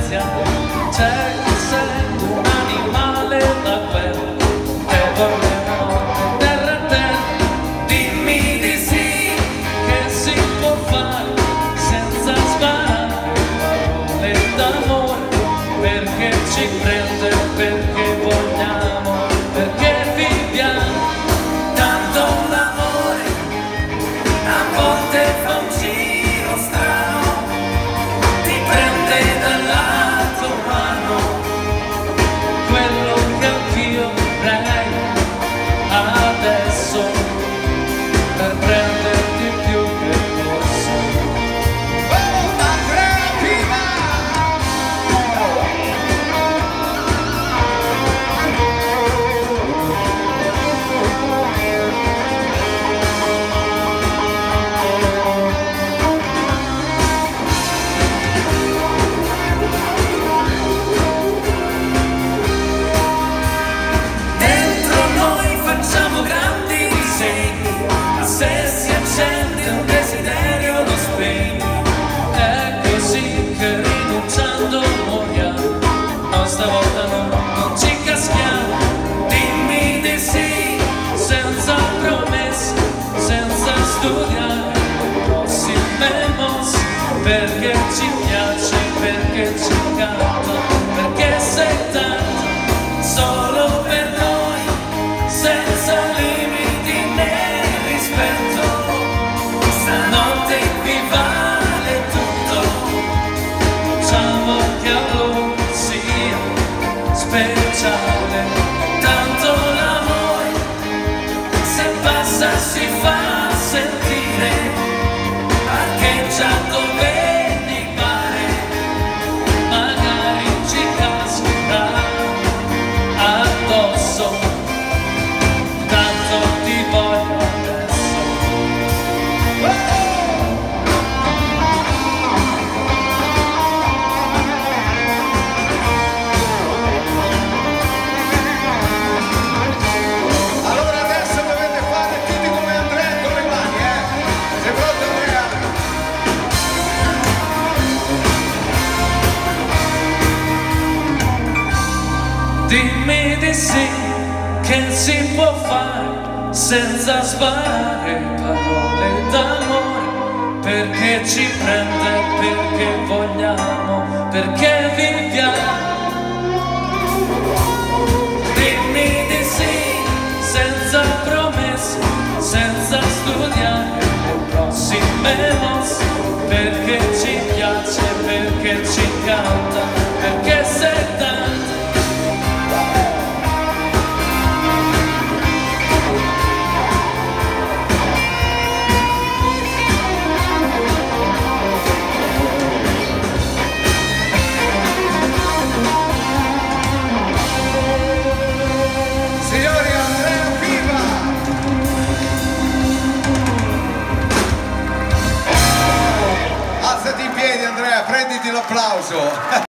ansia, c'è chi sente un animale da guerra e volevo terra a terra. Dimmi di sì, che si può fare senza sparare parole d'amore, perché ci prende, perché vogliamo, perché viviamo. Tanto l'amore a volte fa un giro strano, ti prende dalla tua mano, quello che anch'io vorrei adesso, per prenderti più che posso. Andrea Piva! Dentro noi facciamo grandi disegni, ma se si accende un desiderio lo spegni. È così che rinunciando moriamo, no stavolta non ci caschiamo. Dimmi di sì, senza promesse, senza studiare prossime mosse, perché ci piace, perché ci canta, perché sei tanto solo per noi, senza limiti né rispetto. Stanotte qui vale tutto, facciamo che a loro sia speciale. Tanto l'amore, se passa si fa sentire, parcheggia dove ti pare, magari ci cascherà addosso, tanto ti voglio adesso. Allora adesso dovete fare tutti come Andrea con le mani, sei pronto Andrea? Dimmi di sì, che si può fare senza sparare parole d'amore, perché ci prende, perché vogliamo, perché viviamo. Dimmi di sì, senza promesse, senza studiare le prossime mosse, perché ci piace, perché ci canta, perché sei tanto. Signori, Andrea Piva! Alzati in piedi Andrea, prenditi l'applauso!